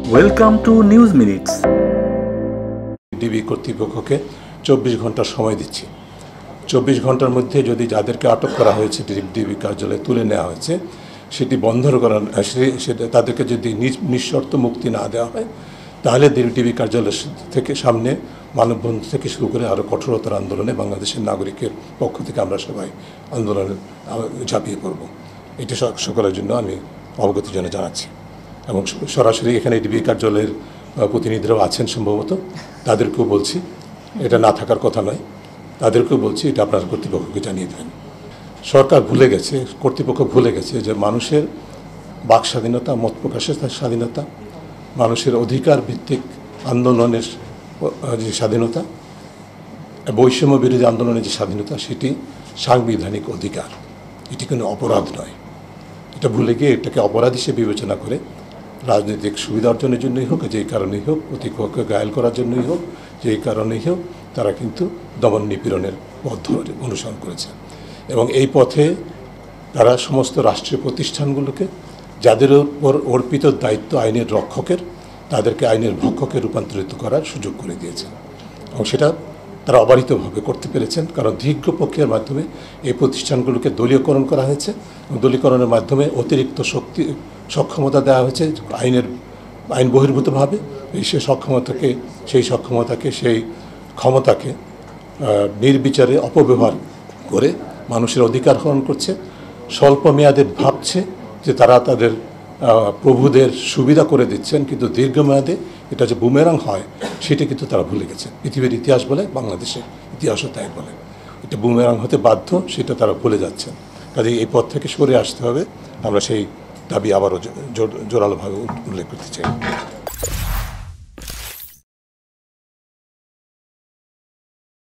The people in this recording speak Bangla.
Welcome to news minutes. DB কর্তৃপক্ষকে 24 ঘন্টা সময় দিচ্ছি। 24 ঘন্টার মধ্যে যদি যাদেরকে আটক করা হয়েছে ডিবি কার্যালয়ে তুলে নেওয়া হয়েছে সেটি বন্ধ করা, সেটা তাদেরকে যদি নিঃশর্ত মুক্তি না দেওয়া হয় তাহলে ডিবি কার্যালয় থেকে সামনে মানববন্ধন থেকে শুরু করে আরও কঠোরতর আন্দোলনে বাংলাদেশের নাগরিকের পক্ষ থেকে আমরা সবাই আন্দোলনে ঝাঁপিয়ে পড়ব। এটা সকলের জন্য আমি অবগতির জন্য জানাচ্ছি এবং সরাসরি এখানে ডিবি কার্যালয়ের প্রতিনিধিরাও আছেন সম্ভবত, তাদেরকেও বলছি এটা না থাকার কথা নয়, তাদেরকেও বলছি এটা আপনার কর্তৃপক্ষকে জানিয়ে দেবেন। সরকার ভুলে গেছে, কর্তৃপক্ষ ভুলে গেছে যে মানুষের বাক স্বাধীনতা, মত প্রকাশের স্বাধীনতা, মানুষের অধিকার ভিত্তিক আন্দোলনের যে স্বাধীনতা, বৈষম্য বিরোধী আন্দোলনের যে স্বাধীনতা, সেটি সাংবিধানিক অধিকার, এটি কোনো অপরাধ নয়। এটা ভুলে গিয়ে এটাকে অপরাধ হিসেবে বিবেচনা করে রাজনৈতিক সুবিধা অর্জনের জন্যই হোক, যেই কারণেই হোক, প্রতিপক্ষকে ঘায়েল করার জন্যই হোক, যেই কারণেই হোক, তারা কিন্তু দমন নিপীড়নের পথ অনুসরণ করেছে এবং এই পথে তারা সমস্ত রাষ্ট্রীয় প্রতিষ্ঠানগুলোকে যাদের উপর অর্পিত দায়িত্ব আইনের রক্ষকের, তাদেরকে আইনের ভক্ষকে রূপান্তরিত করার সুযোগ করে দিয়েছেন এবং সেটা তারা অবারিতভাবে করতে পেরেছেন, কারণ দীর্ঘ প্রক্রিয়ার মাধ্যমে এই প্রতিষ্ঠানগুলোকে দলীয়করণ করা হয়েছে এবং দলীয়করণের মাধ্যমে অতিরিক্ত সক্ষমতা দেওয়া হয়েছে আইন বহির্ভূতভাবে। সেই ক্ষমতাকে নির্বিচারে অপব্যবহার করে মানুষের অধিকার হরণ করছে, স্বল্প মেয়াদে ভাবছে যে তারা তাদের প্রভুদের সুবিধা করে দিচ্ছেন, কিন্তু দীর্ঘমেয়াদে এটা যে বুমেরাং হয় সেটা কিন্তু তারা ভুলে গেছে। পৃথিবীর ইতিহাস বলে, বাংলাদেশের ইতিহাসও তাই বলে, এটা বুমেরাং হতে বাধ্য, সেটা তারা ভুলে যাচ্ছেন। কাজে এই পথ থেকে সরে আসতে হবে। আমরা সেই দাবি আবারও জোরালোভাবে উল্লেখ করতে চাই।